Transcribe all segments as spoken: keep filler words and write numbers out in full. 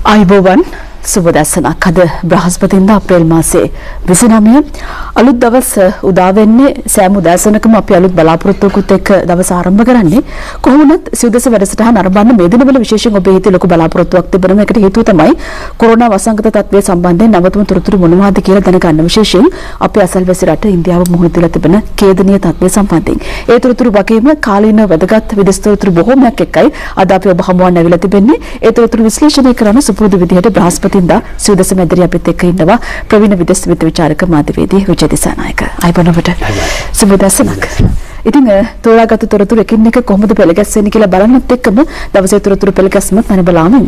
අයිබෝවන් සුබදැසනක් අද බ්‍රහස්පතින්දා අප්‍රේල් මාසයේ විසිනවය අලුත් දවස උදා වෙන්නේ සෑම උදෑසනකම අපි අලුත් බලාපොරොත්තුවකුත් එක්ක දවස ආරම්භ කරන්නේ කොහොමද සිව්දස වැඩසටහන ආරම්භන මේ දිනවල විශේෂයෙන් ඔබේ හිතේ ලොකු බලාපොරොත්තුවක් තිබෙනවා. ඒකට හේතුව තමයි කොරෝනා වසංගත තත්ත්වය සම්බන්ධයෙන් නවතම තොරතුරු මොනවද කියලා දැනගන්න. විශේෂයෙන් අපේ අසල්වැසි රට ඉන්දියාව මුහුණ දීලා තිබෙන ඛේදනීය තත්ත්වය සම්බන්ධයෙන් ඒ තොරතුරු වගේම කාලීන වැදගත් විදේශ තොරතුරු බොහෝමයක් එක්කයි අද අපි ඔබ හමුවන් ඇවිල්ලා තිබෙන්නේ. ඒ තොරතුරු විශ්ලේෂණය කරන සුපුරුදු විදිහට බ්‍රහස්පතින්දා සිව්දස මැදිරිය අපිත් එක්ක ඉන්නවා ප්‍රවීණ විදේශ විද්‍යා විචාරක මාධ්‍යවේදී විජේදිසා නායක. අයිබෝනවට සුබදැසනක්. ඉතින් තෝරාගත් තොරතුරු එකින් එක කොහොමද පෙළගැස්වෙන්නේ කියලා බලන්නත් එක්කම දවසේ තොරතුරු පෙළගැස්මත් මම බලාමින්.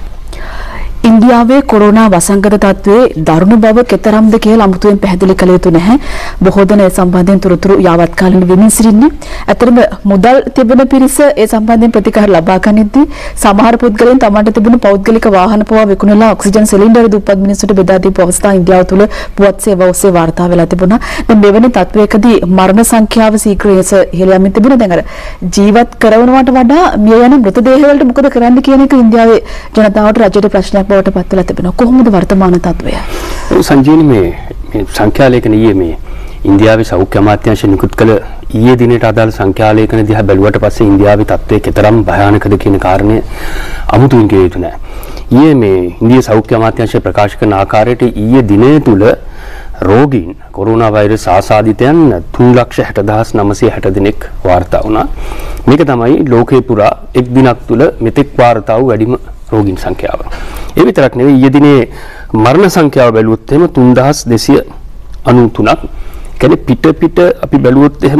ඉන්දියාවේ කොරෝනා වසංගත තත්ත්වයේ දරුණු බව කෙතරම්ද කියලා අමුතුවෙන් පැහැදිලි කළ යුතු නැහැ. බොහෝ දෙනා ඒ සම්බන්ධයෙන් තොරතුරු යාවත් කාලින වෙමින් සිටින්නේ. ඇත්තටම මුදල් තිබෙන පිරිස ඒ සම්බන්ධයෙන් ප්‍රතිකාර ලබා ගනිද්දී සමහර පුද්ගලයන් තමන්ට තිබුණු පෞද්ගලික වාහන පවා විකුණලා ඔක්සිජන් සිලින්ඩර් දුප්පත් මිනිස්සුන්ට බෙදා දීපු අවස්ථා ඉන්දියාව තුළ පුවත් සේවාව ඔස්සේ වාර්තා වෙලා තිබුණා. දැන් මෙවැනි තත්ත්වයකදී මරණ සංඛ්‍යාව ශීඝ්‍රයෙන් ඉහළ යමින් තිබුණා. දැන් අර ජීවත් කරනවට වඩා මිය යන මෘතදේහ වලට මොකද කරන්න කියන එක ඉන්දියාවේ ජනතාවට රජයට ප්‍රශ්නයක් බවට පත් වෙලා තිබෙනවා. කොහොමද වර්තමාන තත්ත්වය? සංජීවනි මේ මේ සංඛ්‍යා ලේඛන ඊයේ මේ ඉන්දියාවේ සෞඛ්‍ය අමාත්‍යාංශය නිකුත් කළ ඊයේ දිනේට අදාළ සංඛ්‍යා ලේඛන දිහා බැලුවට පස්සේ ඉන්දියාවේ තත්ත්වය කෙතරම් භයානකද කියන කාරණය අමුතුවෙන් කිය යුතු නෑ. ඊයේ මේ ඉන්දියා සෞඛ්‍ය අමාත්‍යාංශය ප්‍රකාශ කරන ආකාරයට ඊයේ දිනය තුල රෝගීන් කොරෝනා වෛරස් ආසාදිතයන් තුන් ලක්ෂ හැට දහස් නවසිය හැට දෙනෙක් වාර්තා වුණා. මේක තමයි ලෝකේ පුරා එක් දිනක් තුල මෙතෙක් වාර්තා වූ වැඩිම රෝගීන් සංඛ්‍යාව. ඒ විතරක් නෙවෙයි ඊයේ දිනේ මරණ සංඛ්‍යාව බැලුවොත් එහෙම තුන්දහස් දෙසිය අනූ තුනක්. කියන්නේ පිට පිට අපි බැලුවොත් එහෙම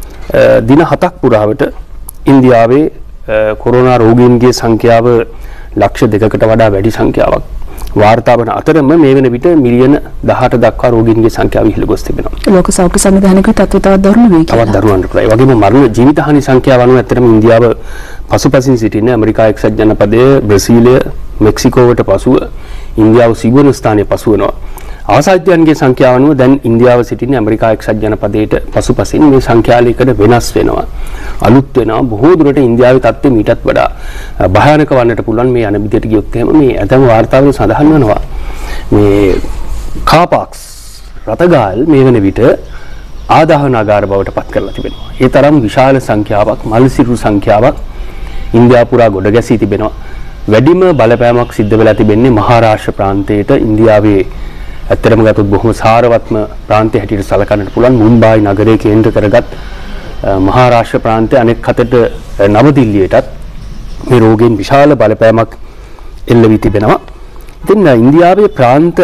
දින හතක් පුරාවට ඉන්දියාවේ කොරෝනා රෝගීන්ගේ සංඛ්‍යාව ලක්ෂ දෙකකට වඩා වැඩි සංඛ්‍යාවක් වාර්තා වන අතරම මේ වෙන විට මිලියන දහඅට දක්වා රෝගීන්ගේ සංඛ්‍යාව ඉහළ ගොස් තිබෙනවා. ලෝක සෞඛ්‍ය සංවිධානයේ තත්ත්වය තවත් දරුණු වෙයි කියලා. තවත් දරුණු වෙනවා. ඒ වගේම මරණ ජීවිත හානි සංඛ්‍යාව අනුව ඇත්තටම ඉන්දියාව පසුපසින් සිටින ඇමරිකා එක්සත් ජනපදයේ බ්‍රසීලය මෙක්සිකෝවට පසුව ඉන්දියාව සිවුවන ස්ථානයේ පසු වෙනවා. ආසාදිතයන්ගේ සංඛ්‍යාව අනුව දැන් ඉන්දියාව සිටින ඇමරිකා එක්සත් ජනපදයට පසුපසින් මේ සංඛ්‍යා ලේඛන වෙනස් වෙනවා. අලුත් වෙනවා. බොහෝ දුරට ඉන්දියාවේ තත්ත්වය මීටත් වඩා භයානක වන්නට පුළුවන් මේ යන විදිහට ගියොත් එහෙම මේ ඇතම වාර්තාවල සඳහන් වෙනවා. මේ කාපාක්ස් රතගාල් මේ වෙන විට ආදාහනාගාර බවට පත් කරලා තිබෙනවා. ඒ තරම් විශාල සංඛ්‍යාවක් මල්සිරු සංඛ්‍යාවක් ඉන්දියාව පුරා ගොඩ ගැසී තිබෙනවා. වැඩිම බලපෑමක් සිද්ධ වෙලා තිබෙන්නේ මහාරාෂ්ට්‍ර ප්‍රාන්තයේට. ඉන්දියාවේ ඇත්තටම ගත්තොත් බොහොම සාරවත්ම ප්‍රාන්තය හැටියට සැලකන්නට පුළුවන් මුම්බායි නගරය කේන්ද්‍ර කරගත් මහාරාෂ්ට්‍ර ප්‍රාන්තයේ අනෙක් අතට නවදිල්ලියටත් මේ රෝගීන් විශාල බලපෑමක් එල්ල වී තිබෙනවා. ඉතින් ඉන්දියාවේ ප්‍රාන්ත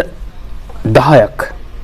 දහයක්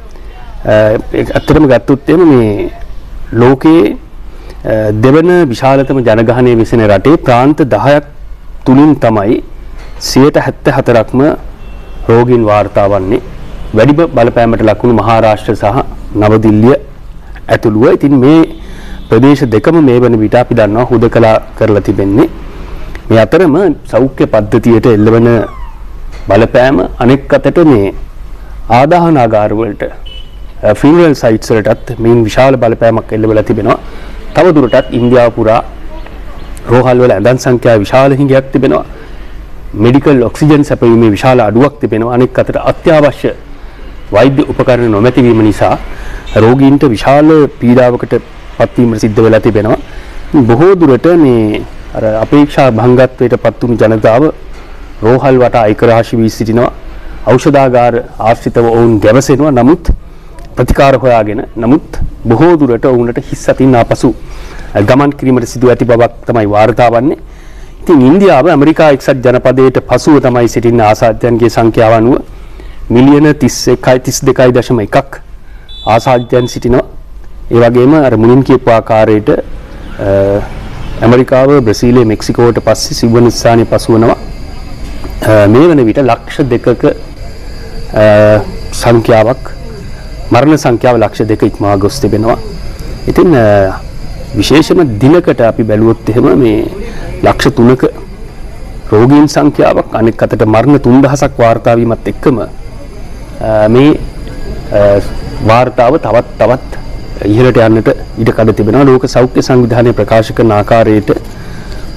ඇත්තටම ගත්තොත් එimhe මේ ලෝකයේ දෙවන විශාලතම ජනගහනය විසින රටේ ප්‍රාන්ත දහයක් තුලින් තමයි සියයට හැත්තෑ හතරක්ම රෝගීන් වාර්තා වන්නේ. වැඩිම බලපෑමට ලකුණු මහාරාෂ්ට්‍ර සහ නවදිල්ලිය ඇතුළුව. ඉතින් මේ ප්‍රදේශ දෙකම මේ වන විට අපි දන්නවා හුදකලා කරලා තිබෙන්නේ. මේ අතරම සෞඛ්‍ය පද්ධතියට එල්ලවන බලපෑම අනෙක් අතට මේ ආදාහනාගාර වලට ෆිනරල් සයිට්ස් වලටත් මේ විශාල බලපෑමක් එල්ල වෙලා තිබෙනවා. තව දුරටත් ඉන්දියාව පුරා රෝහල් වල ඇඳන් සංඛ්‍යාව විශාල හිඟයක් තිබෙනවා. මෙඩිකල් ඔක්සිජන් සැපයීමේ විශාල අඩුවක් තිබෙනවා. අනෙක් අතට අත්‍යවශ්‍ය වෛද්‍ය උපකරණ නොමැති වීම නිසා රෝගීන්ට විශාල පීඩාවකට පත්වීම සිද්ධ වෙලා තිබෙනවා. බොහෝ දුරට මේ අර අපේක්ෂා භංගත්වයට පත් වුණු ජනතාව රෝහල් වටා ඒකරාශී වී සිටිනවා. ඖෂධාගාර ආශ්‍රිතව ඔවුන් ගැවසෙනවා. නමුත් ප්‍රතිකාර හොයාගෙන නමුත් බොහෝ දුරට ඔවුන්ට හිස් අතින් ආපසු ගමන් කිරීමට සිදු ඇති බවක් තමයි වාර්තා වන්නේ. ඉතින් ඉන්දියාව ඇමරිකා එක්සත් ජනපදයට පසුව තමයි සිටින ආසාදිතයන්ගේ සංඛ්‍යාව අනුව මිලියන තිස් එකයි තිස් දෙකයි දශම එකක් ආසාදිතයන් සිටිනවා. ඒ වගේම අර මුලින් කියපු ආකාරයට ඇමරිකාව බ්‍රසීලය මෙක්සිකෝවට පස්සේ සිවුවන ස්ථානයේ පසු වෙනවා. මේ වන විට ලක්ෂ දෙකක සංඛ්‍යාවක් මරණ සංඛ්‍යාව ලක්ෂ දෙක ඉක්මවා ගොස් තිබෙනවා. ඉතින් විශේෂම දිනකට අපි බැලුවොත් එහෙම මේ ලක්ෂ තුනක රෝගීන් සංඛ්‍යාවක් අනෙක් අතට මරණ තුන්දහසක් වාර්තා වීමත් එක්කම මේ වාර්තාව තවත් තවත් ඉහළට යන්නට ඉඩ කඩ තිබෙනවා. ලෝක සෞඛ්‍ය සංවිධානය ප්‍රකාශ කරන ආකාරයට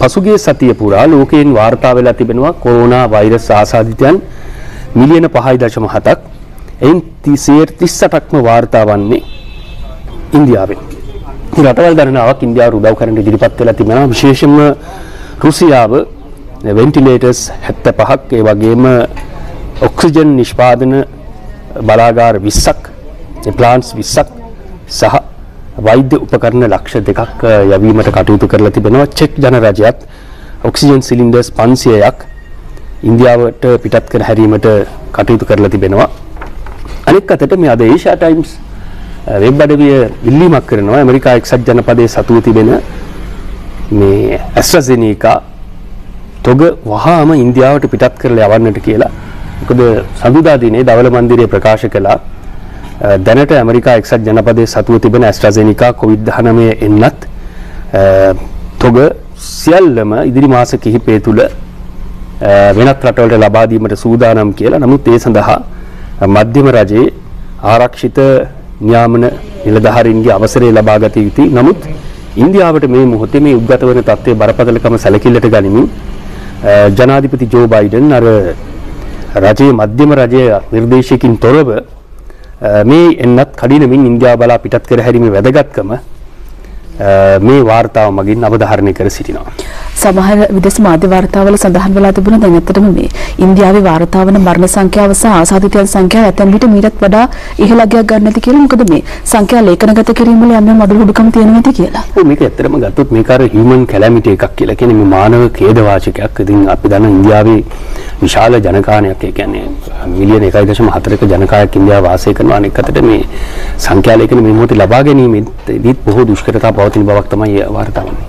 පසුගිය සතිය පුරා ලෝකයෙන් වාර්තා වෙලා තිබෙනවා කොරෝනා වෛරස් ආසාදිතයන් මිලියන පහයි දශම හතක්. එයින් තිස් අටක්ම වාර්තා වන්නේ ඉන්දියාවෙන්. රටවල් ගණනාවක් ඉන්දියාවට උදව් කරන්න ඉදිරිපත් වෙලා තිබෙනවා. විශේෂයෙන්ම රුසියාව වෙන්ටිලේටර්ස් හැත්තෑපහක් ඒ වගේම ඔක්සිජන් නිෂ්පාදන බලාගාර විස්සක්, ප්ලාන්ට්ස් විස්සක් සහ වෛද්‍ය උපකරණ ලක්ෂ දෙකක් යැවීමට කටයුතු කරලා තිබෙනවා. චෙක් ජනරජයත් ඔක්සිජන් සිලින්ඩර්ස් පන්සියයක් ඉන්දියාවට පිටත් කර හැරීමට කටයුතු කරලා තිබෙනවා. අනෙක් අතට මේ අද ඒෂියා ටයිම්ස් වෙබ් අඩවිය ඉල්ලීමක් කරනවා ඇමරිකා එක්සත් ජනපදයේ සතුව තිබෙන මේ ඇස්ට්‍රාසෙනීකා තොග වහාම ඉන්දියාවට පිටත් කරලා යවන්නට කියලා. මොකද සඳුදා දිනේ දවල මන්දිරයේ ප්‍රකාශ කළා දැනට ඇමරිකා එක්සත් ජනපදයේ සතුව තිබෙන ඇස්ට්‍රාසෙනිකා කොවිඩ් දහනවය එන්නත් තොග සියල්ලම ඉදිරි මාස කිහිපය තුළ වෙනත් රටවලට ලබා දීමට සූදානම් කියලා. නමුත් ඒ සඳහා මධ්‍යම රජයේ ආරක්ෂිත නියාමන නිලධාරීන්ගේ අවසරය ලබා ගත යුතුයි. නමුත් ඉන්දියාවට මේ මොහොතේ මේ උද්ගත වන තත්ත්වයේ බරපතලකම සැලකිල්ලට ගනිමින් ජනාධිපති ජෝ බයිඩන් අර රජයේ මධ්‍යම රජයේ නිර්දේශයකින් තොරව මේ එන්නත් කඩිනමින් ඉන්දියාව බලා පිටත් කර හැරීමේ වැදගත්කම මේ වාර්තාව මගින් අවධාරණය කර සිටිනවා. සමහර විදේශ මාධ්‍ය වාර්තාවල සඳහන් වෙලා තිබුණා දැන් ඇත්තටම මේ ඉන්දියාවේ වාර්තා වන මරණ සංඛ්‍යාව සහ ආසාදිතයන් සංඛ්‍යාව ඇතැම් විට මීටත් වඩා ඉහළ අගයක් ගන්න නැති කියලා. මොකද මේ සංඛ්‍යා ලේඛනගත කිරීම වල යම් යම් අඩුපාඩුකම් තියෙනවා ඇති කියලා. ඔව් මේක ඇත්තටම ගත්තොත් මේක අර හියුමන් කැලැමිටි එකක් කියලා කියන්නේ මේ මානව ඛේද වාචකයක්. ඉතින් අපි දන්න ඉන්දියාවේ විශාල ජනකාණයක් ඒ කියන්නේ මිලියන එකයි දශම හතරක ජනකායක් ඉන්දියාව වාසය කරනවා. අනෙක් අතට මේ සංඛ්‍යා ලේඛන මේ මොහොතේ ලබා ගැනීමේදී බොහෝ දුෂ්කරතා පවතින බවක් තමයි වාර්තා වන්නේ.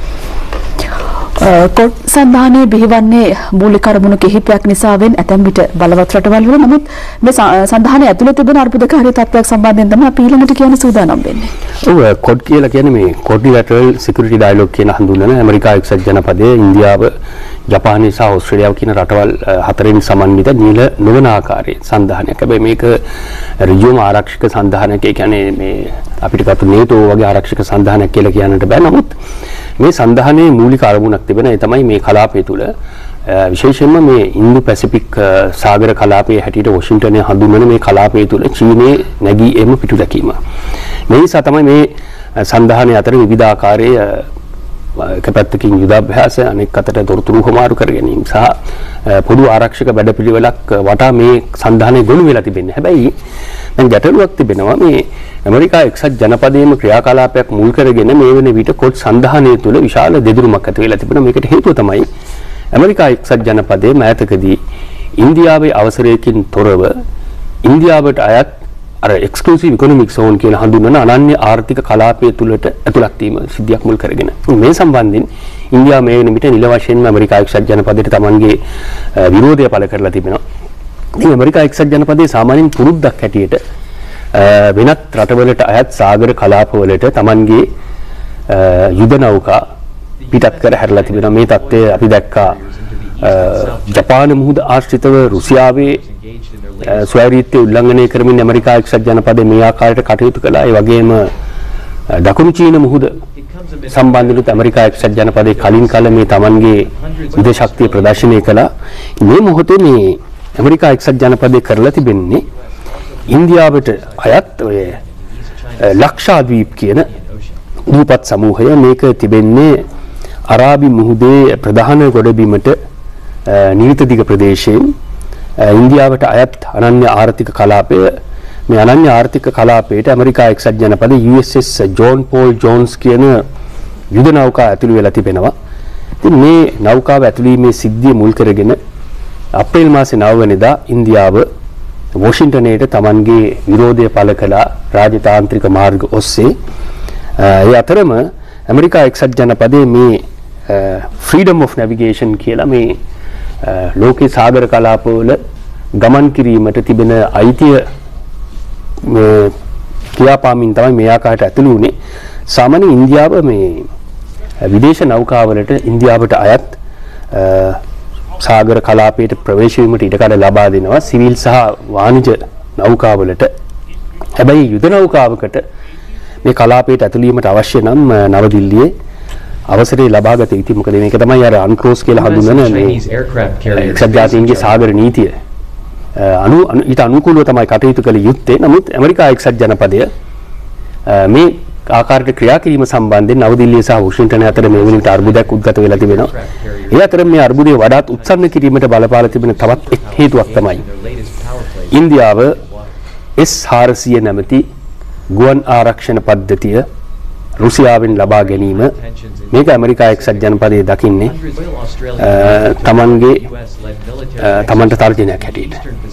කොට් සන්ධානයේ බිහිවන්නේ මූලික අරමුණු කිහිපයක් නිසාවෙන් ඇතැම් විට බලවත් රටවල් වල. නමුත් මේ සන්ධානයේ ඇතුළේ තිබෙන අර්බුදකාරී තත්ත්වයක් සම්බන්ධයෙන් තමයි අපි ඊළඟට කියන්න සූදානම් වෙන්නේ. ඔව් කොඩ් කියලා කියන්නේ මේ කොඩිලැටරල් සිකියුරිටි ඩයලොග් කියන හඳුන්වන ඇමරිකා එක්සත් ජනපදයේ ඉන්දියාව, ජපානය සහ ඕස්ට්‍රේලියාව කියන රටවල් හතරෙන් සමන්විත නිල නොවන ආකාරයේ සන්ධානයක්. හැබැයි මේක ඍජුවම ආරක්ෂක සන්ධානයක්. ඒ කියන්නේ මේ අපිට ගත්ත නේටෝ වගේ ආරක්ෂක සන්ධානයක් කියලා කියන්නට බෑ. නමුත් මේ සන්ධානයේ මූලික අරමුණක් තිබෙන ඒ තමයි මේ කලාපය තුළ විශේෂයෙන්ම මේ ඉන්දු පැසිෆික් සාගර කලාපයේ හැටියට වොෂින්ටනය හඳුන්වන මේ කලාපය තුළ චීනයේ නැගී එම පිටු දැකීම. මේ නිසා තමයි මේ සන්ධානය අතර විවිධාකාරයේ එක පැත්තකින් යුදාභ්‍යාස අනෙක් අතට තොරතුරු හමාරු කර ගැනීම සහ පොදු ආරක්ෂක වැඩපිළිවෙලක් වටා මේ සන්ධානය ගොනු වෙලා තිබෙන්නේ. හැබැයි දැන් ගැටලුවක් තිබෙනවා මේ ඇමරිකා එක්සත් ජනපදයේම ක්‍රියාකලාපයක් මුල් කරගෙන මේ වෙන විට කොට් සන්ධානය තුළ විශාල දෙදුරුමක් ඇති වෙලා තිබෙනවා. මේකට හේතුව තමයි ඇමරිකා එක්සත් ජනපදයේ මෑතකදී ඉන්දියාවේ අවසරයකින් තොරව ඉන්දියාවට අයත් අර එක්ස්ක්ලූසිව් ඉකොනොමික් සෝන් කියලා හඳුන්වන අනන්‍ය ආර්ථික කලාපය තුළට ඇතුළත් වීම සිද්ධියක් මුල් කරගෙන මේ සම්බන්ධයෙන් ඉන්දියාව මේ වෙන විට නිල වශයෙන්ම ඇමරිකා එක්සත් ජනපදයට තමන්ගේ විරෝධය පළ කරලා තිබෙනවා. ඉතින් ඇමරිකා එක්සත් ජනපදයේ සාමාන්‍යයෙන් පුරුද්දක් හැටියට වෙනත් රටවලට අයත් සාගර කලාපවලට තමන්ගේ යුද නෞකා පිටත් කර හැරලා තිබෙනවා. මේ තත්ත්වය අපි දැක්කා ජපාන මුහුද ආශ්‍රිතව රුසියාවේ ස්වෛරීත්වය උල්ලංඝනය කරමින් ඇමරිකා එක්සත් ජනපදයේ මේ ආකාරයට කටයුතු කළා. ඒ වගේම දකුණු චීන මුහුද සම්බන්ධව ඇමරිකා එක්සත් ජනපදයේ කලින් කල මේ තමන්ගේ යුද ශක්තිය ප්‍රදර්ශනය කළා. මේ මොහොතේ මේ ඇමරිකා එක්සත් ජනපදයේ කරලා තිබෙන්නේ ඉන්දියාවට අයත් ඔය ලක්ෂාද්වීප් කියන දූපත් සමූහය. මේක තිබෙන්නේ අරාබි මුහුදේ ප්‍රධාන ගොඩබිමට නිරිත දිග ප්‍රදේශයෙන් ඉන්දියාවට අයත් අනන්‍ය ආර්ථික කලාපය. මේ අනන්‍ය ආර්ථික කලාපයට ඇමරිකා එක්සත් ජනපදයේ U S S John Paul Jones කියන යුද නෞකා ඇතුළු වෙලා තිබෙනවා. ඉතින් මේ නෞකාව ඇතුළු වීමේ සිද්ධිය මුල් කරගෙන අප්‍රේල් මාසේ නව වෙනිදා ඉන්දියාව වොෂින්ටනයට තමන්ගේ විරෝධය පළ කළා රාජතාන්ත්‍රික මාර්ග ඔස්සේ. ඒ අතරම ඇමරිකා එක්සත් ජනපදයේ මේ ෆ්‍රීඩම් ඔෆ් නැවිගේෂන් කියලා මේ ලෝකේ සාගර කලාපවල ගමන් කිරීමට තිබෙන අයිතිය කියාපාමින් තමයි මේ ආකාරයට ඇතුළු වුණේ. සාමාන්‍ය ඉන්දියාව මේ විදේශ නෞකාවලට ඉන්දියාවට අයත් සාගර කලාපයට ප්‍රවේශ වීමට ඉඩකඩ ලබා දෙනවා සිවිල් සහ වාණිජ නෞකාවලට. හැබැයි යුද නෞකාවකට මේ කලාපයට ඇතුළු වීමට අවශ්‍ය නම් නවදිල්ලියේ අවසරය ලබා ගත යුතුයි. මොකද මේක තමයි අර අන්ක්ලෝස් කියලා හඳුන්වන මේ එක්සත් ජාතීන්ගේ සාගර නීතිය. අනු ඊට අනුකූලව තමයි කටයුතු කළ යුත්තේ. නමුත් ඇමරිකා එක්සත් ජනපදය මේ ආකාරයට ක්‍රියා කිරීම සම්බන්ධයෙන් නවදිල්ලිය සහ වොෂින්ටන් අතර මේ වෙනකොට අර්බුදයක් උද්ගත වෙලා තිබෙනවා. ඒ අතර මේ අර්බුදය වඩාත් උත්සන්න කිරීමට බලපාලා තිබෙන තවත් එක් හේතුවක් තමයි ඉන්දියාව එස් හාරසිය නැමැති ගුවන් ආරක්ෂණ පද්ධතිය රුසියාවෙන් ලබා ගැනීම. මේක ඇමරිකා එක්සත් ජනපදයේ දකින්නේ තමන්ගේ තමන්ට තර්ජනයක් හැටියට.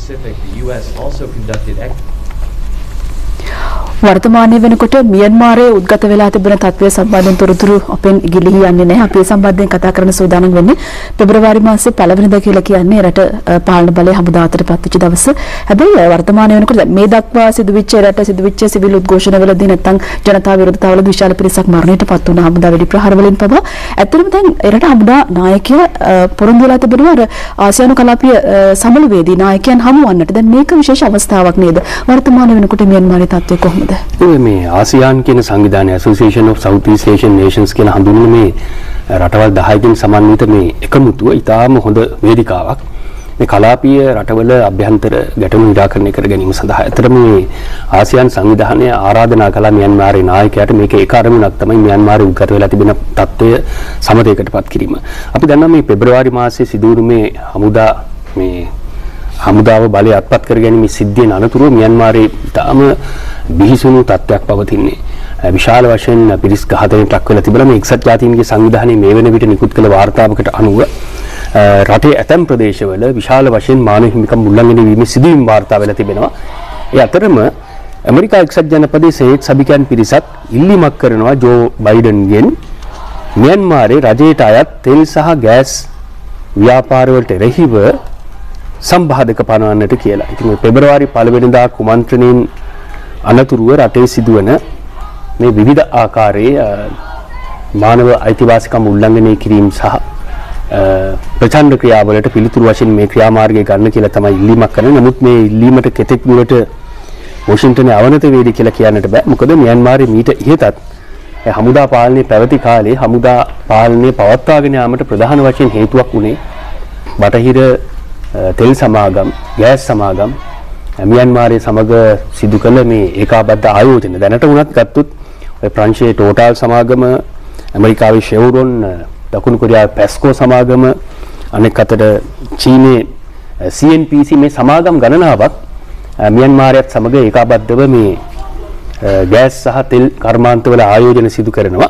වර්තමානයේ වෙනකොට මියන්මාරයේ උද්ගත වෙලා තිබෙන තත්ත්වය සම්බන්ධයෙන් තොරතුරු අපෙන් ගිලිහි යන්නේ නැහැ. අපි ඒ සම්බන්ධයෙන් කතා කරන සූදානම් වෙන්නේ පෙබරවාරි මාසයේ පළවෙනිදා කියලා කියන්නේ රට පාලන බලය හමුදා අතට පත්වෙච්ච දවස. හැබැයි වර්තමානයේ වෙනකොට මේ දක්වා සිදුවෙච්ච රට සිදුවෙච්ච සිවිල් උද්ඝෝෂණවලදී නැත්නම් ජනතා විරෝධතාවලදී විශාල පිරිසක් මරණයට පත් වුණා හමුදා වෙඩි ප්‍රහාර වලින් පවා. ඇත්තටම දැන් රට හමුදා නායකයා පොරොන්දු වෙලා තිබෙනවා අර ආසියානු කලාපීය සමුළුවේදී නායකයන් හමුවන්නට. දැන් මේක විශේෂ අවස්ථාවක් නේද? වර්තමානයේ වෙනකොට මියන්මාරයේ තත්ත්වය කොහොමද? මේ ආසියාන් කියන සංවිධානය Association of Southeast Asian Nations කියලා හඳුන්වන මේ රටවල් දහයකින් සමන්විත මේ එකමුතුව ඉතාම හොඳ වේදිකාවක්. මේ කලාපීය රටවල අභ්‍යන්තර ගැටලු නිරාකරණය කර ගැනීම සඳහා. ඇත්තටම මේ ආසියාන් සංවිධානය ආරාධනා කළා මියන්මාරයේ නායකයාට මේක ඒක අරමුණක් තමයි මියන්මාරයේ උද්ගත වෙලා තිබෙන තත්ත්වය සමතයකටපත් කිරීම. අපි දන්නවා මේ පෙබරවාරි මාසයේ සිදුවුණු මේ හමුදා මේ හමුදාව බලය අත්පත් කර ගැනීම සිද්ධියෙන් අනතුරුව මියන්මාරයේ තාම බිහිසුණු තත්ත්වයක් පවතින්නේ. විශාල වශයෙන් පිරිස් ඝාතනයට ලක් වෙලා තිබෙනවා. මේ එක්සත් ජාතීන්ගේ සංවිධානයේ මේ වෙන විට නිකුත් කළ වාර්තාවකට අනුව රටේ ඇතැම් ප්‍රදේශවල විශාල වශයෙන් මානව හිමිකම් උල්ලංඝනය වීමේ සිදුවීම් වාර්තා වෙලා තිබෙනවා. ඒ අතරම ඇමරිකා එක්සත් ජනපදයේ සේත් සබිකයන් පිරිසක් ඉල්ලීමක් කරනවා ජෝ බයිඩන්ගෙන් මියන්මාරයේ රජයට අයත් තෙල් සහ ගෑස් ව්‍යාපාර වලට එරෙහිව සම්බාධක පනවන්නට කියලා. ඉතින් මේ පෙබරවාරි පළවෙනිදා කුමන්ත්‍රණයෙන් අනතුරුව රටේ සිදුවන මේ විවිධ ආකාරයේ මානව අයිතිවාසිකම් උල්ලංඝනය කිරීම සහ ප්‍රචණ්ඩ ක්‍රියාවලට පිළිතුරු වශයෙන් මේ ක්‍රියාමාර්ගය ගන්න කියලා තමයි ඉල්ලීමක් කරන්නේ. නමුත් මේ ඉල්ලීමට කෙතෙක් දුරට වොෂින්ටනේ අවනත වේද කියලා කියන්නට බෑ. මොකද මියන්මාරයේ මීට ඉහතත් හමුදා පාලනයේ පැවති කාලේ හමුදා පාලනය පවත්වාගෙන යාමට ප්‍රධාන වශයෙන් හේතුවක් උනේ බටහිර තෙල් සමාගම්, ගෑස් සමාගම් මියන්මාරයේ සමග සිදු කළ මේ ඒකාබද්ධ ආයෝජන. දැනට වුණත් ගත්තොත් ඔය ප්‍රංශයේ ටෝටල් සමාගම, ඇමරිකාවේ ෂෙව්රොන්, දකුණු කොරියාවේ පැස්කෝ සමාගම, අනෙක් අතට චීනයේ සී එන් පී සී මේ සමාගම් ගණනාවක් මියන්මාරයත් සමග ඒකාබද්ධව මේ ගෑස් සහ තෙල් කර්මාන්තවල ආයෝජන සිදු කරනවා.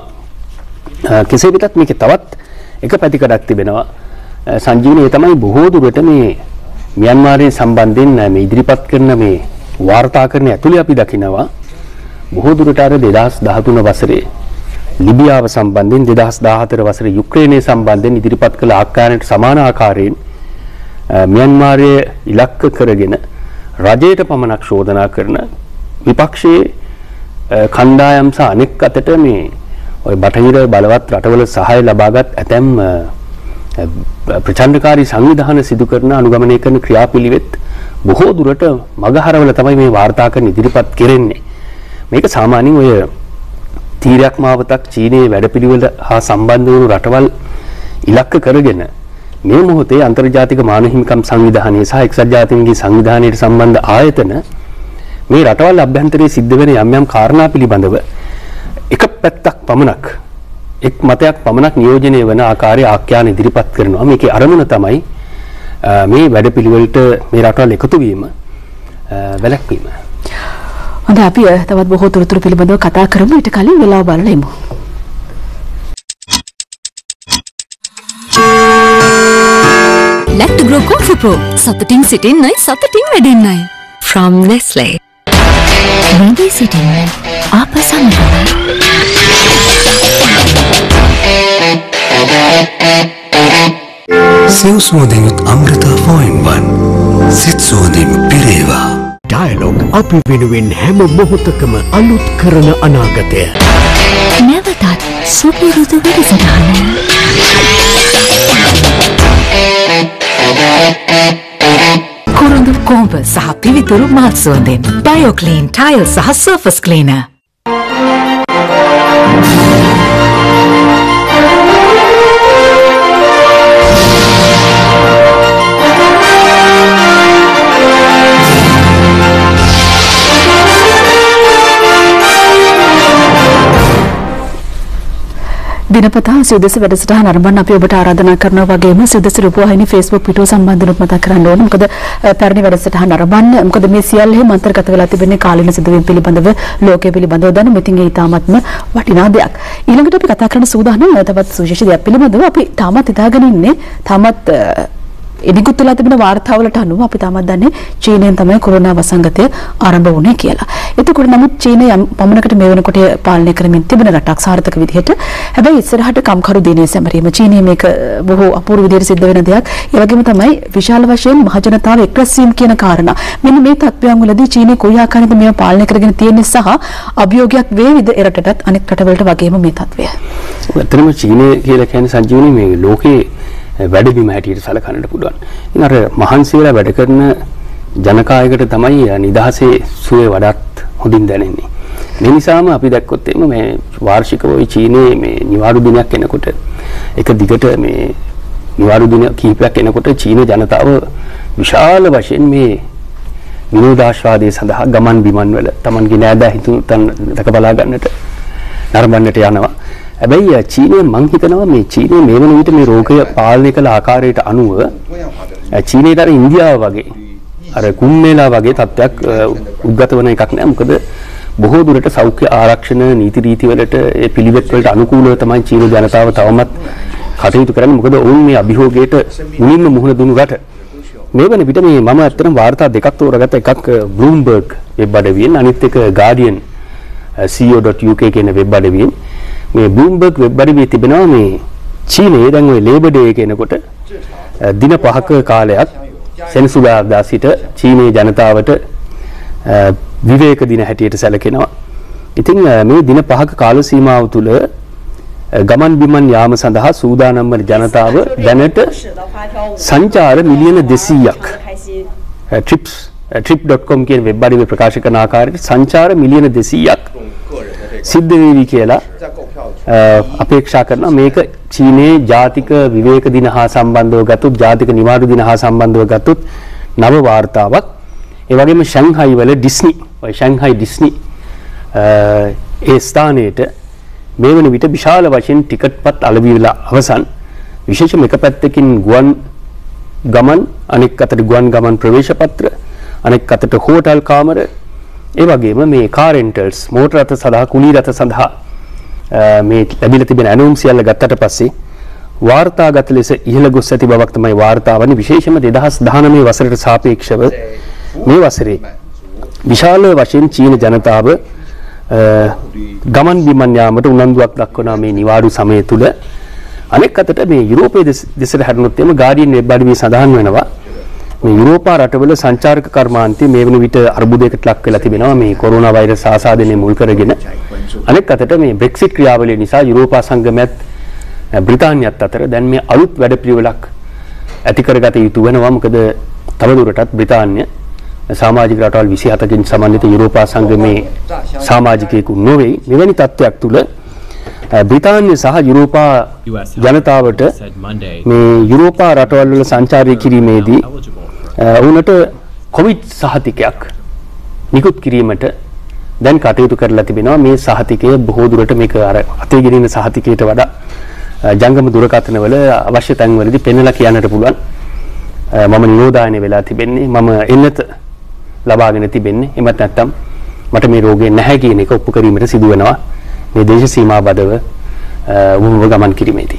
කෙසේ වෙතත් මේකේ තවත් එක පැතිකඩක් තිබෙනවා. සංජීවනයේ තමයි බොහෝ දුරට මේ මියන්මාරයේ සම්බන්ධයෙන් මේ ඉදිරිපත් කරන මේ වාර්තාකරණ ඇතුළේ අපි දකිනවා බොහෝ දුරට අර දෙදහස් දහතුන වසරේ ලිබියාව සම්බන්ධයෙන් දෙදහස් දාහතර වසරේ යුක්‍රේනය සම්බන්ධයෙන් ඉදිරිපත් කළ ආකාරයට සමාන ආකාරයෙන් මියන්මාරයේ ඉලක්ක කරගෙන රජයට පමණක් චෝදනා කරන විපක්ෂයේ කණ්ඩායම් සහ අනෙක් අතට මේ ඔය බටහිර බලවත් රටවල සහාය ලබාගත් ඇතැම් ප්‍රචණ්ඩකාරී සංවිධාන සිදු කරන අනුගමනය කරන ක්‍රියාපිළිවෙත් බොහෝ දුරට මගහරවල තමයි මේ වාර්තාකරණ ඉදිරිපත් කෙරෙන්නේ. මේක සාමාන්‍යයෙන් ඔය තීරයක් මාවතක් චීනයේ වැඩපිළිවෙල හා සම්බන්ධ වුණු රටවල් ඉලක්ක කරගෙන මේ මොහොතේ අන්තර්ජාතික මානව හිමිකම් සංවිධානය සහ එක්සත් ජාතීන්ගේ සංවිධානයට සම්බන්ධ ආයතන මේ රටවල් අභ්‍යන්තරයේ සිද්ධ වෙන යම් යම් කාරණා පිළිබඳව එක පැත්තක් පමණක් එක් මතයක් පමණක් නියෝජනය වන ආකාරයේ ආඛ්‍යාන ඉදිරිපත් කරනවා. මේකේ අරමුණ තමයි මේ වැඩපිළිවෙලට මේ රටවල් එකතු වීම වැළැක්වීම. හොඳයි අපි තවත් බොහෝ තොරතුරු පිළිබඳව කතා කරමු. ඊට කලින් වෙලාව බලලා ඉමු. Let to grow coffee pro. සතුටින් සිටින්නයි සතුටින් වැඩෙන්නයි. From Nestle. Maybe sitting apa sama. Siwudesa Amrita four in one. Siwudesa Pireva. Dialogue අපි වෙනුවෙන් හැම මොහොතකම අලුත් කරන අනාගතය. නැවතත් සුපුරුදු වැඩසටහන. කුරුඳු කොඹ සහ පිවිතුරු මාත් සුවඳෙන්. BioClean Tile සහ Surface Cleaner. දිනපතා සිව්දෙස වැඩසටහන ආරම්භන අපි ඔබට ආරාධනා කරනවා වගේම සිව්දෙස රූපවාහිනී Facebook පිටුව සම්බන්ධව මතක් කරන්න ඕන. මොකද පැරණි වැඩසටහන ආරම්භන මොකද මේ සියල්ලෙම අන්තර්ගත වෙලා තිබෙන්නේ කාලීන සිදුවීම් පිළිබඳව ලෝකයේ පිළිබඳව දැනුම. ඉතින් ඒ තාමත්ම වටිනා දෙයක්. ඊළඟට අපි කතා කරන සූදානම් තවත් සුවිශේෂ දෙයක් පිළිබඳව අපි තාමත් හිතාගෙන ඉන්නේ. තාමත් එනිකුත් වෙලා තිබෙන වාර්තාවලට අනුව අපි තාමත් දන්නේ චීනයෙන් තමයි කොරෝනා වසංගතය ආරම්භ වුණේ කියලා. එතකොට නමුත් චීනය යම් පමණකට මේ වෙනකොට පාලනය කරමින් තිබෙන රටක් සාර්ථක විදිහට. හැබැයි ඉස්සරහට කම්කරු දිනේ සැමරීම චීනයේ මේක බොහෝ අපූර්ව විදිහට සිද්ධ වෙන දෙයක්. ඒ වගේම තමයි විශාල වශයෙන් මහජනතාව එක්රැස් වීම කියන කාරණා. මෙන්න මේ තත්ත්වයන් වලදී චීනය කොයි ආකාරයෙන්ද මේව පාලනය කරගෙන තියෙන්නේ සහ අභියෝගයක් වේවිද එරටටත් අනෙක් රටවලට වගේම මේ තත්ත්වය. ඇත්තටම චීනය කියලා කියන්නේ සංජීවනි මේ ලෝකේ වැඩබිම හැටියට සැලකන්නට පුළුවන්. ඉතින් අර මහන්සි වෙලා වැඩ කරන ජනකායකට තමයි නිදහසේ සුවේ වඩාත් හොඳින් දැනෙන්නේ. මේ නිසාම අපි දැක්කොත් එimhe මේ වාර්ෂිකව ওই චීනයේ මේ නිවාඩු දිනයක් එනකොට එක දිගට මේ නිවාඩු දින කිහිපයක් එනකොට චීන ජනතාව විශාල වශයෙන් මේ විනෝදාස්වාදයේ සඳහා ගමන් බිමන් වල Tamanගේ නෑදෑ හිතුන් දැක බලා ගන්නට නරඹන්නට යනවා. හැබැයි චීනය මං හිතනවා මේ චීනය මේ වෙන විට මේ රෝගය පාලනය කළ ආකාරයට අනුව චීනයට අර ඉන්දියාව වගේ අර කුම්මේලා වගේ තත්ත්වයක් උද්ගත වෙන එකක් නෑ. මොකද බොහෝ දුරට සෞඛ්‍ය ආරක්ෂණ නීති රීති වලට ඒ පිළිවෙත් වලට අනුකූලව තමයි චීන ජනතාව තවමත් කටයුතු කරන්නේ. මොකද ඔවුන් මේ අභියෝගයට මුලින්ම මුහුණ දුන්නු රට. මේ වෙන විට මේ මම ඇත්තටම වාර්තා දෙකක් තෝරගත්ත එකක් Bloomberg වෙබ් අඩවියෙන් අනිත් එක Guardian co dot u k කියන වෙබ් අඩවියෙන්. මේ Bloomberg වෙබ් අඩවියේ තිබෙනවා මේ චීනයේ දැන් ওই ලේබර් ඩේ කෙනකොට දින පහක කාලයක් සෙනසුරාදා සිට චීනයේ ජනතාවට විවේක දින හැටියට සැලකෙනවා. ඉතින් මේ දින පහක කාල සීමාව තුළ ගමන් බිමන් යාම සඳහා සූදානම් වන ජනතාව දැනට සංචාර මිලියන දෙසීයක් trips trip dot com කියන වෙබ් අඩවිය ප්‍රකාශ කරන ආකාරයට සංචාර මිලියන දෙසීයක් සිද්ධ වෙවි කියලා අපේක්ෂා කරනවා. මේක චීනයේ ජාතික විවේක දින හා සම්බන්ධව ගත්තොත් ජාතික නිවාඩු දින හා සම්බන්ධව ගත්තොත් නව වාර්තාවක්. ඒ වගේම ෂැන්හයි වල ඩිස්නි ඔය ෂැන්හයි ඩිස්නි ඒ ස්ථානයේට මේ වන විට විශාල වශයෙන් ටිකට්පත් අලෙවි වෙලා අවසන්. විශේෂම එක පැත්තකින් ගුවන් ගමන් අනෙක් අතට ගුවන් ගමන් ප්‍රවේශ පත්‍ර අනෙක් අතට හෝටල් කාමර ඒ වගේම මේ කාර් රෙන්ටල්ස් මෝටර රථ සඳහා කුලී රථ සඳහා මේ ලැබිලා තිබෙන ඇනවුම් සියල්ල ගත්තට පස්සේ වාර්තාගත ලෙස ඉහළ ගොස් ඇති බවක් තමයි වාර්තා වන්නේ. විශේෂම දෙදහස් දහනවය වසරට සාපේක්ෂව මේ වසරේ විශාල වශයෙන් චීන ජනතාව ගමන් බිමන් යාමට උනන්දුවක් දක්වනවා මේ නිවාඩු සමය තුල. අනෙක් අතට මේ යුරෝපයේ දෙසට හැරුණොත් එම ගාඩියන් වෙබ් අඩවියේ සඳහන් වෙනවා මේ යුරෝපා රටවල සංචාරක කර්මාන්තය මේ වෙන විට අර්බුදයකට ලක් වෙලා තිබෙනවා මේ කොරෝනා වෛරස් ආසාදනය මුල් කරගෙන. අනෙක් අතට මේ බ්‍රෙක්සිට් ක්‍රියාවලිය නිසා යුරෝපා සංගමයත් බ්‍රිතාන්‍යයත් අතර දැන් මේ අලුත් වැඩපිළිවෙලක් ඇති කරගත යුතු වෙනවා. මොකද තවදුරටත් බ්‍රිතාන්‍ය සමාජික රටවල් විසිහතකින් සමන්විත යුරෝපා සංගමේ සමාජිකයෙකු නොවේ. මෙවැනි තත්ත්වයක් තුල බ්‍රිතාන්‍ය සහ යුරෝපා ජනතාවට මේ යුරෝපා රටවල් වල සංචාරය කිරීමේදී වුණට කොවිඩ් සහතිකයක් නිකුත් කිරීමට දැන් කටයුතු කරලා තිබෙනවා. මේ සහතිකය බොහෝ දුරට මේක අර අතේ ගෙනින සහතිකයට වඩා ජංගම දුරකථන වල අවශ්‍ය තැන් වලදී පෙන්වලා කියන්නට පුළුවන්. මම නිරෝධායන වෙලා තිබෙන්නේ මම එන්නත ලබාගෙන තිබෙන්නේ එමත් නැත්නම් මට මේ රෝගය නැහැ කියන එක ඔප්පු කිරීමට සිදු වෙනවා මේ දේශ සීමා බදව වුව ගමන් කිරීමේදී.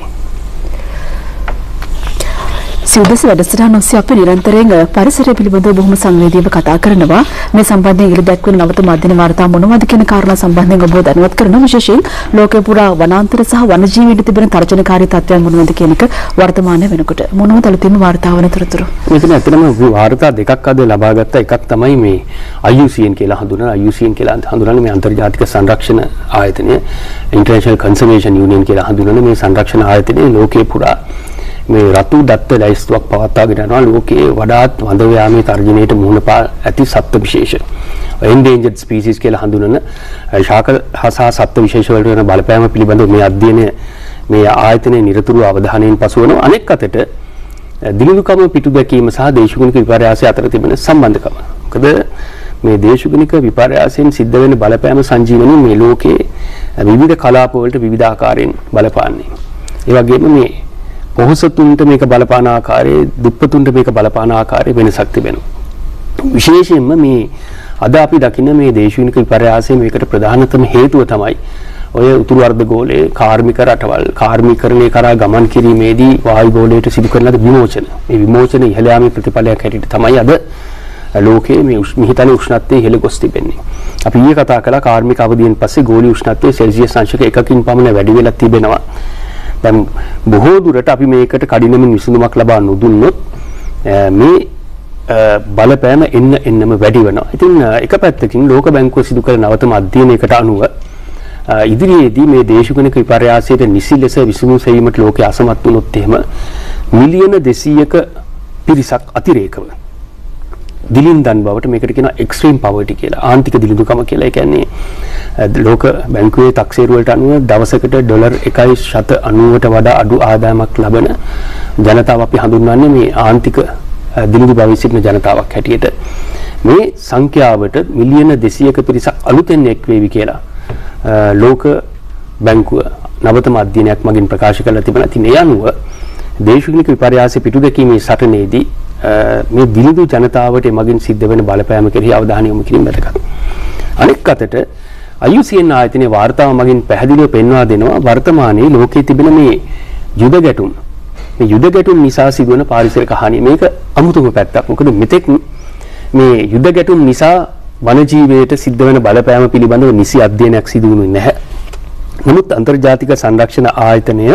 සිව්දෙස වැඩසටහන ඔස්සේ අපි නිරන්තරයෙන් පරිසරය පිළිබඳව බොහොම සංවේදීව කතා කරනවා. මේ සම්බන්ධයෙන් ඉහළ දැක්වෙන නවතම අධ්‍යයන වාර්තා මොනවද කියන කාරණා සම්බන්ධයෙන් ඔබව දැනුවත් කරනවා. විශේෂයෙන් ලෝකේ පුරා වනාන්තර සහ වනජීවීන්ට තිබෙන තර්ජනකාරී තත්ත්වයන් මොනවද කියන එක වර්තමානයේ වෙනකොට මොනවද අලුතින්ම වාර්තා වන තොරතුරු. මෙතන ඇත්තටම වාර්තා දෙකක් අද ලබා ගත්ත එකක් තමයි මේ I U C N කියලා හඳුනන I U C N කියලා හඳුනන මේ අන්තර්ජාතික සංරක්ෂණ ආයතනය International Conservation Union කියලා හඳුනන මේ සංරක්ෂණ ආයතනය ලෝකේ පුරා මේ රතු දත්ත ලැයිස්තුවක් පවත්වාගෙන යනවා ලෝකයේ වඩාත් වඳ යාමේ තර්ජනයට මුහුණ පා ඇති සත්ත්ව විශේෂ endangered species කියලා හඳුනන ශාක හස සත්ත්ව විශේෂ වලට වෙන බලපෑම පිළිබඳව මේ අධ්‍යයනය මේ ආයතනයේ නිරතුරු අවධානයෙන් පසු වෙනවා. අනෙක් අතට දිලිඳුකම පිටු දැකීම සහ දේශගුණික විපර්යාසය අතර තිබෙන සම්බන්ධකම. මොකද මේ දේශගුණික විපර්යාසයෙන් සිද්ධ වෙන බලපෑම සංජීවනයේ මේ ලෝකයේ විවිධ කලාප වලට විවිධ ආකාරයෙන් බලපාන්නේ. ඒ වගේම මේ පොහොසතුන්ට මේක බලපාන ආකාරයේ දුප්පතුන්ට මේක බලපාන ආකාරයේ වෙනසක් තිබෙනවා. විශේෂයෙන්ම මේ අද අපි දකින මේ දේශගුණික විපර්යාසයේ මේකට ප්‍රධානතම හේතුව තමයි ඔය උතුරු අර්ධගෝලයේ කාර්මික රටවල් කාර්මිකරණය කරා ගමන් කිරීමේදී වායු ගෝලයට සිදු කරන ලද විමෝචන. මේ විමෝචන ඉහළ යාමේ ප්‍රතිඵලයක් හැටියට තමයි අද ලෝකයේ මේ මිහිතන උෂ්ණත්වයේ ඉහළ ගොස් තිබෙන්නේ. අපි ඊයේ කතා කළා කාර්මික අවධියෙන් පස්සේ ගෝලීය උෂ්ණත්වය සෙල්සියස් අංශක එකකින් පමණ වැඩි වෙලා තිබෙනවා. දැන් බොහෝ දුරට අපි මේකට කඩිනමින් විසඳුමක් ලබා නොදුන්නොත් මේ බලපෑම එන්න එන්නම වැඩි වෙනවා. ඉතින් එක පැත්තකින් ලෝක බැංකුව සිදු කළ නවතම අධ්‍යයනයකට අනුව ඉදිරියේදී මේ දේශගුණික විපර්යාසයට නිසි ලෙස විසඳුම් සෙවීමට ලෝකයේ අසමත් වුණොත් එහෙම මිලියන දෙසීයක පිරිසක් අතිරේකව දිලින්දන් බවට මේකට කියනවා එක්ස්ට්‍රීම් පවර්ටි කියලා. ආන්තික දිලිඳුකම කියලා. ඒ කියන්නේ ලෝක බැංකුවේ තක්සේරු වලට අනුව දවසකට ඩොලර් එකයි දශම අනූවට වඩා අඩු ආදායමක් ලබන ජනතාව අපි හඳුන්වන්නේ මේ ආන්තික දිලිඳු භවයේ සිටින ජනතාවක් හැටියට. මේ සංඛ්‍යාවට මිලියන දෙසීයක පිරිසක් අලුතෙන් එක් වේවි කියලා ලෝක බැංකුව නවතම අධ්‍යයනයක් මගින් ප්‍රකාශ කරලා තිබෙනවා. ඉතින් ඒ අනුව දේශගුණික විපර්යාසය පිටු දැකීමේ සටනේදී මේ දිලිඳු ජනතාවට මගින් සිද්ධ වෙන බලපෑම කෙරෙහි අවධානය යොමු කිරීම වැදගත්. අනෙක් අතට I U C N ආයතනයේ වාර්තාව මගින් පැහැදිලිව පෙන්වා දෙනවා වර්තමානයේ ලෝකයේ තිබෙන මේ යුද ගැටුම් මේ යුද ගැටුම් නිසා සිදුවන පාරිසරික හානිය මේක අමුතුම පැත්තක්. මොකද මෙතෙක් මේ යුද ගැටුම් නිසා වනජීවයට සිද්ධ වෙන බලපෑම පිළිබඳව නිසි අධ්‍යයනයක් සිදු වුණේ නැහැ. නමුත් අන්තර්ජාතික සංරක්ෂණ ආයතනය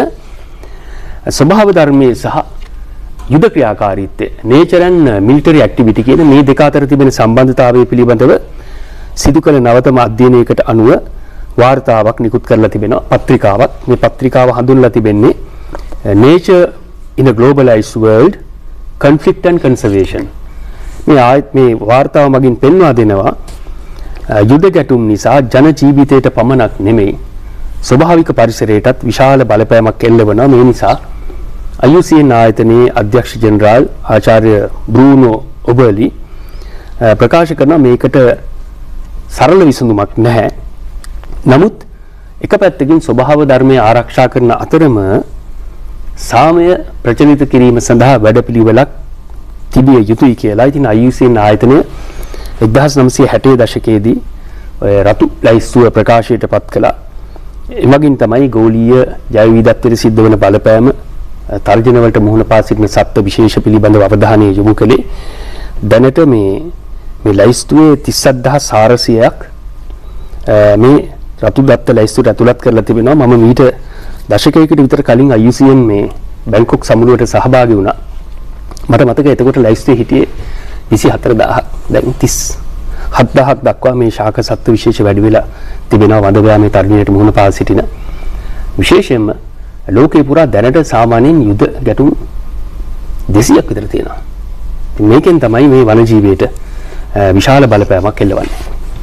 ස්වභාව ධර්මයේ සහ යුද ක්‍රියාකාරීත්වය nature and military activity කියන මේ දෙක අතර තිබෙන සම්බන්ධතාවය පිළිබඳව සිදු කළ නවතම අධ්‍යයනයකට අනුව වාර්තාවක් නිකුත් කරලා තිබෙනවා පත්‍රිකාවක්. මේ පත්‍රිකාව හඳුන්වලා තිබෙන්නේ Nature in a Globalized World Conflict and Conservation. මේ ආයත් මේ වාර්තාව මගින් පෙන්වා දෙනවා යුද ගැටුම් නිසා ජන ජීවිතයට පමණක් නෙමෙයි ස්වභාවික පරිසරයටත් විශාල බලපෑමක් එල්ලවනවා. මේ නිසා I U C N ආයතනයේ අධ්‍යක්ෂ ජෙනරාල් ආචාර්ය බ්‍රූනෝ ඔබර්ලි ප්‍රකාශ කරන මේකට සරල විසඳුමක් නැහැ. නමුත් එක පැත්තකින් ස්වභාව ධර්මය ආරක්ෂා කරන අතරම සාමය ප්‍රචලිත කිරීම සඳහා වැඩපිළිවෙලක් තිබිය යුතුයි කියලා. ඉතින් I U C N ආයතනය එක්දහස් නවසිය හැටේ දශකයේදී ඔය රතු ලැයිස්තුව ප්‍රකාශයට පත් කළා. එමගින් තමයි ගෝලීය ජෛව විවිධත්වයට සිද්ධ වෙන බලපෑම තර්ජන වලට මුහුණ පා සිටින සත්ත්ව විශේෂ පිළිබඳව අවධානය යොමු කළේ. දැනට මේ මේ ලැයිස්තුවේ තිස් හත්දහස් හාරසියයක් මේ රතු දත්ත ලැයිස්තුවට ඇතුළත් කරලා තිබෙනවා. මම මීට දශකයකට විතර කලින් I U C N මේ බැංකොක් සමුළුවට සහභාගී වුණා. මට මතකයි එතකොට ලැයිස්තුවේ හිටියේ විසි හතර දහසක්. දැන් තිස් හත්දහසක් දක්වා මේ ශාක සත්ත්ව විශේෂ වැඩි වෙලා තිබෙනවා වඳවෑමේ තර්ජනයට මුහුණ පා සිටින. විශේෂයෙන්ම ලෝකේ පුරා දැනට සාමාන්‍යයෙන් යුද ගැටුම් දෙසීයක් විතර තියෙනවා. මේකෙන් තමයි මේ වනජීවිතයට විශාල බලපෑමක් එල්ලවන්නේ.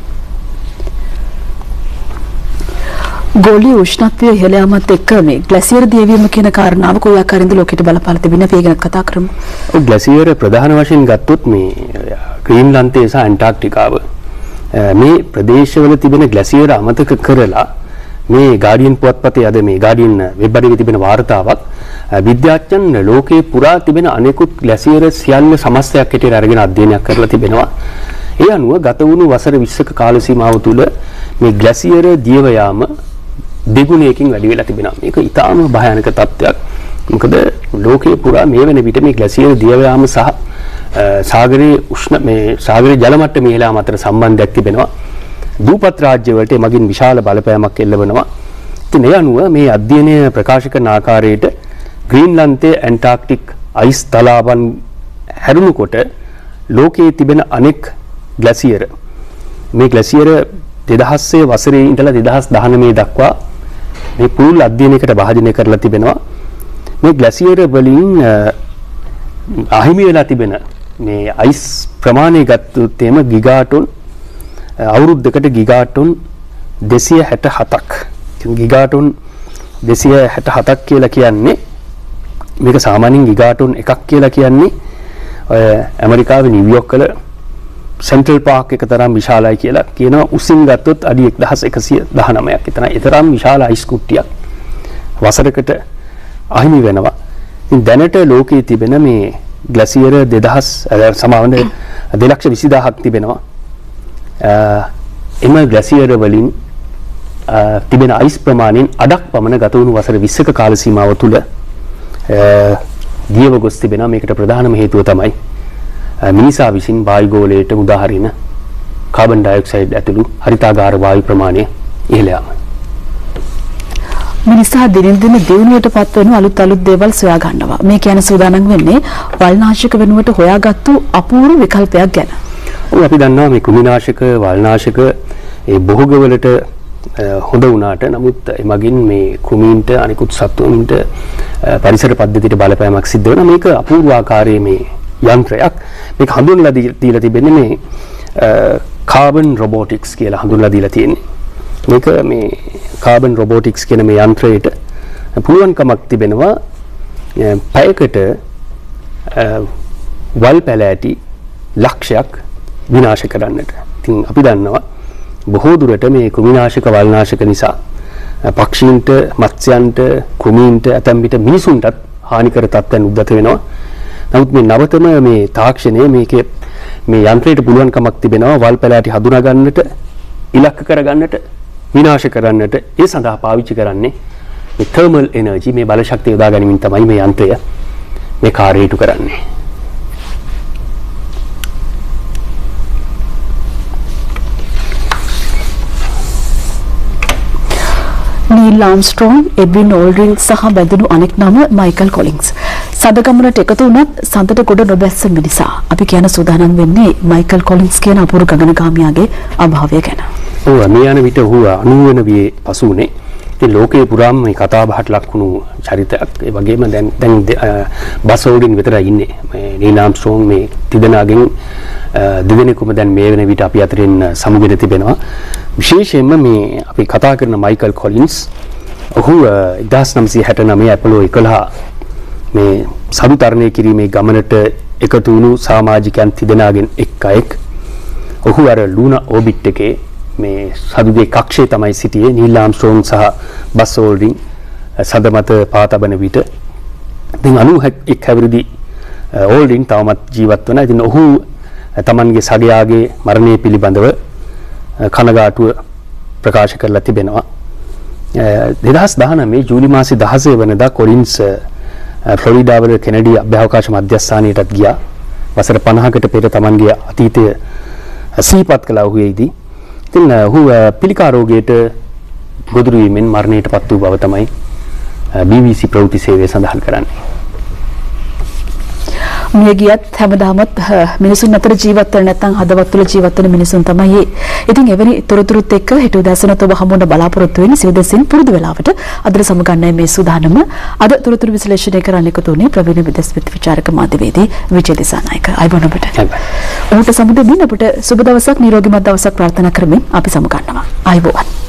ගෝලීය උෂ්ණත්වය ඉහළ යාමත් එක්ක මේ ග්ලැසියර් දියවීම කියන කාරණාව කොයි ආකාරයෙන්ද ලෝකෙට බලපාලා තිබෙන්නේ අපි ගැන කතා කරමු. ඔව් ග්ලැසියර් ප්‍රධාන වශයෙන් ගත්තොත් මේ ග්‍රීන්ලන්තය සහ ඇන්ටාර්ක්ටිකාව මේ ප්‍රදේශවල තිබෙන ග්ලැසියර් අමතක කරලා මේ ගාඩියන් පුවත්පතේ අද මේ ගාඩියන් වෙබ් අඩවියේ තිබෙන වාර්තාවක් විද්‍යාඥයන් ලෝකේ පුරා තිබෙන අනෙකුත් ග්ලැසියර් සියල්ල සමස්තයක් හැටියට අරගෙන අධ්‍යයනයක් කරලා තිබෙනවා. ඒ අනුව ගත වුණු වසර විස්සක කාල සීමාව තුළ මේ ග්ලැසියර් දියව යාම දෙගුණයකින් වැඩි වෙලා තිබෙනවා. මේක ඉතාම භයානක තත්ත්වයක්. මොකද ලෝකයේ පුරා මේ වෙන විට මේ ග්ලැසියර් දියව යාම සහ සාගරයේ උෂ්ණ මේ සාගරයේ ජල මට්ටම ඉහළ යාම අතර සම්බන්ධයක් තිබෙනවා. දූපත් රාජ්‍ය වලට මගින් විශාල බලපෑමක් එල්ලවනවා. ඉතින් ඒ අනුව මේ අධ්‍යයනය ප්‍රකාශ කරන ආකාරයට ග්‍රීන්ලන්තයේ ඇන්ටාර්ක්ටික් අයිස් තලාවන් හැරුණුකොට ලෝකයේ තිබෙන අනෙක් ග්ලැසියර් මේ ග්ලැසියර් දෙදහස්සේ වසරේ ඉඳලා දෙදහස් දහනවය දක්වා මේ පුළුල් අධ්‍යයනයකට භාජනය කරලා තිබෙනවා. මේ ග්ලැසියර් වලින් අහිමි වෙලා තිබෙන මේ අයිස් ප්‍රමාණය ගත්තොත් එම ගිගාටොන් අවුරුද්දකට ගිගාටොන් දෙසිය හැට හතක්. ගිගාටොන් දෙසිය හැට හතක් කියලා කියන්නේ මේක සාමාන්‍යයෙන් ගිගාටොන් එකක් කියලා කියන්නේ ඔය ඇමරිකාවේ නිව්යෝක් වල සෙන්ට්‍රල් පාක් එක තරම් විශාලයි කියලා කියනවා. උසින් ගත්තොත් අඩි එක්දහස් එකසිය දහනවයක් විතර. ඒ තරම් විශාල අයිස් කුට්ටියක් වසරකට අහිමි වෙනවා. ඉතින් දැනට ලෝකයේ තිබෙන මේ ග්ලැසියර දෙදහස් සමාවන දෙලක්ෂ විසිදාහක් තිබෙනවා. එම ග්ලැසියර වලින් තිබෙන අයිස් ප්‍රමාණයෙන් අඩක් පමණ ගත වුණු වසර විස්සක කාල සීමාව තුළ දියව ගොස් තිබෙනවා. මේකට ප්‍රධානම හේතුව තමයි මිනිසා විසින් වායුගෝලයට උදාහරින කාබන් ඩයොක්සයිඩ් ඇතුළු හරිතාගාර වායු ප්‍රමාණය ඉහළ යාම. මිනිසා දිනෙන් දින දියුණුවට පත්වන අලුත් අලුත් දේවල් සොයා ගන්නවා. මේ කියන සූදානම් වෙන්නේ වල්නාශක වෙනුවට හොයාගත්තු අපූර්ව විකල්පයක් ගැන. ඔව් අපි දන්නවා මේ කෘමිනාශක වල්නාශක ඒ බොහෝගවලට හොඳ වුණාට නමුත් එමගින් මේ කෘමීන්ට අනිකුත් සත්තුන්ට පරිසර පද්ධතියට බලපෑමක් සිද්ධ වෙනවා. මේක අපූර්ව ආකාරයේ මේ යන්ත්‍රයක්. මේක හඳුන්වලා දීලා තිබෙන්නේ මේ කාබන් රොබොටික්ස් කියලා හඳුන්වලා දීලා තියෙන්නේ. මේක මේ කාබන් රොබොටික්ස් කියන මේ යන්ත්‍රයට පුළුවන්කමක් තිබෙනවා පැයකට වල් පැලෑටි ලක්ෂයක් විනාශ කරන්නට. ඉතින් අපි දන්නවා බොහෝ දුරට මේ කෘමිනාශක වල්නාශක නිසා පක්ෂීන්ට, මත්ස්‍යයන්ට, කෘමීන්ට ඇතැම් විට මිනිසුන්ටත් හානිකර තත්ත්වයන් උද්ගත වෙනවා. නමුත් මේ නවතම මේ තාක්ෂණය මේකේ මේ යන්ත්‍රයට පුළුවන්කමක් තිබෙනවා වල් පැලෑටි හඳුනා ගන්නට, ඉලක්ක කර ගන්නට, විනාශ කරන්නට. ඒ සඳහා පාවිච්චි කරන්නේ මේ තර්මල් එනර්ජි, මේ බල ශක්තිය යොදා ගැනීමෙන් තමයි මේ යන්ත්‍රය මේ කාර්යයට කරන්නේ. නීල් ආම්ස්ට්‍රෝන්, එඩ්වින් ඕල්ඩ්රින් සහ බැඳුණු අනෙක් නම මයිකල් කොලින්ස්. සඳගමනට එකතු වුණත් සඳට ගොඩ නොබැස්ස මිනිසා. අපි කියන සූදානම් වෙන්නේ මයිකල් කොලින්ස් කියන අපූර්ව ගගනගාමියාගේ අභාවය ගැන. ඔව් මේ යන විට ඔහු අනූ වන වියේ පසු වුණේ. ඉතින් ලෝකයේ පුරාම මේ කතා බහට ලක් වුණු චරිතයක්. ඒ වගේම දැන් දැන් බස් ඕඩින් විතරයි ඉන්නේ. මේ නීල් ආම්ස්ට්‍රෝන් මේ තිදෙනාගෙන් දෙදෙනෙකුම දැන් මේ වෙන විට අපි අතරින් සමුගෙන තිබෙනවා. විශේෂයෙන්ම මේ අපි කතා කරන මයිකල් කොලින්ස් ඔහු එක්දාස් නවසිය හැටනවය ඇපොලෝ එකොළහ මේ සරු තරණය කිරීමේ ගමනට එකතු වුණු සමාජිකයන් තිදෙනාගෙන් එක් අයෙක්. ඔහු අර ලූනා ඕබිට් එකේ මේ සදුගේ කක්ෂයේ තමයි සිටියේ. නීල් ආම්ස්ට්‍රෝන් සහ බස් ඕල්ඩ්රින් සදමත පාතබන විට ඉතින් අනූ එක් හැවිරිදි ඕල්ඩ්රින් තවමත් ජීවත් වෙනවා. ඉතින් ඔහු තමන්ගේ සගයාගේ මරණය පිළිබඳව කනගාටුව ප්‍රකාශ කරලා තිබෙනවා. දෙදහස් දහනවය ජූලි මාසේ දහසය වෙනිදා කොලින්ස් ෆ්ලොරිඩා වල කෙනඩි අභ්‍යවකාශ මධ්‍යස්ථානයටත් ගියා. වසර පනහකට පෙර තමන්ගේ අතීතය සිහිපත් කළා ඔහු එයිදී. ඉතින් ඔහු පිළිකා රෝගයට ගොදුරු වීමෙන් මරණයට පත් වූ බව තමයි බී බී සී ප්‍රවෘත්ති සේවය සඳහන් කරන්නේ. මිය ගියත් හැමදාමත් මිනිසුන් අතර ජීවත් වෙන නැත්නම් හදවත් තුළ ජීවත් වෙන මිනිසුන් තමයි. ඉතින් එවැනි තොරතුරුත් එක්ක හෙට උදෑසනත් ඔබ හමුවන බලාපොරොත්තු වෙන සිව්දෙසින් පුරුදු වෙලාවට අද සමගන්නයි මේ සූදානම. අද තොරතුරු විශ්ලේෂණය කරන්න එකතු වුණේ ප්‍රවීණ විදේශ විචාරක මාධ්‍යවේදී විජේදිසා නායක. අයබෝන ඔබට. ඔබට සමුදෙමින් අපට සුබ දවසක් නිරෝගීමත් දවසක් ප්‍රාර්ථනා කරමින් අපි සමගන්නවා. අයබෝවන්.